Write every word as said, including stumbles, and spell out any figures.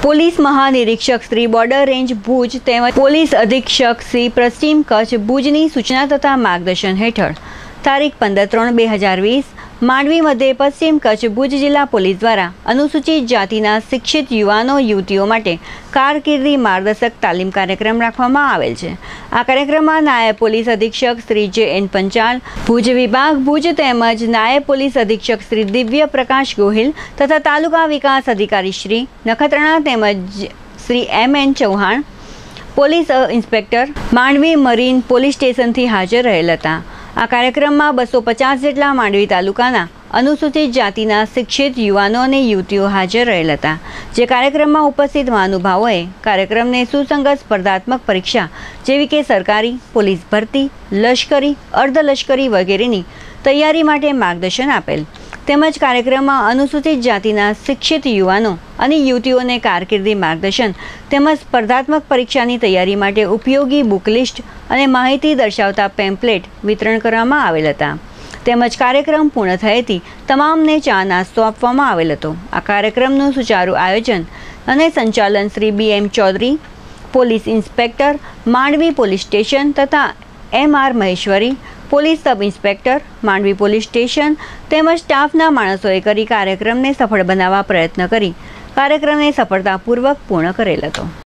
Police મહાનિરીક્ષક Shri border range Bhuj તેમજ police અધિક્ષક શ્રી પશ્ચિમ કચ્છ ભુજની સૂચના તથા માર્ગદર્શન હેઠળ તારીખ પંદર ત્રણ બે હજાર વીસ માંડવી મધ્યે પશ્ચિમ કચ્છ ભુજ જિલ્લા પોલીસ દ્વારા અનુસૂચિત જાતિના શિક્ષિત યુવાનો યુવતીઓ માટે કારકિર્દી માર્ગદર્શક તાલીમ કાર્યક્રમ રાખવામાં આવેલ છે। આ કાર્યક્રમમાં નાયબ પોલીસ અધિક્ષક શ્રી જે એન પંચાલ ભુજ વિભાગ ભુજ તેમજ નાયબ પોલીસ અધિક્ષક શ્રી દિવ્ય પ્રકાશ ગોહિલ તથા તાલુકા વિકાસ અધિકારી શ્રી નખત્રાણા તેમજ Shri M N Chauhan police inspector Mandvi marine police સ્ટેશનથી હાજર રહેલ હતા। આ કાર્યક્રમમાં બસો પચાસ જેટલા માંડવી તાલુકાના અનુસૂચિત જાતિના શિક્ષિત યુવાનો અને યુવતીઓ હાજર રહેલ હતા। જે કાર્યક્રમમાં ઉપસ્થિત મહાનુભાવોએ કાર્યક્રમને સુસંગત સ્પર્ધાત્મક પરીક્ષા જેવી કે સરકારી પોલીસ ભરતી લશ્કરી અર્ધલશ્કરી વગેરેની તૈયારી માટે માર્ગદર્શન આપેલ તેમજ કાર્યક્રમમાં અનુસૂચિત જાતિના શિક્ષિત યુવાનો અને યુવતીઓને કારકિર્દી માર્ગદર્શન તેમજ સ્પર્ધાત્મક પરીક્ષાની તૈયારી માટે ઉપયોગી બુક લિસ્ટ અને માહિતી દર્શાવતા પેમ્પલેટ વિતરણ કરવામાં આવેલ હતા તેમજ કાર્યક્રમ પૂર્ણ થયેથી તમામને ચા નાસ્તો આપવામાં આવેલ હતો। આ કાર્યક્રમનું સુચારુ આયોજન અને સંચાલન Shri B M Chaudhary police inspector Mandvi police station તથા M R Maheshwari police sub inspector Mandvi police station તેમજ સ્ટાફના માણસોએ કરી કાર્યક્રમને સફળ બનાવવા પ્રયત્ન કરી કાર્યક્રમને સફળતાપૂર્વક પૂર્ણ કરેલ હતો।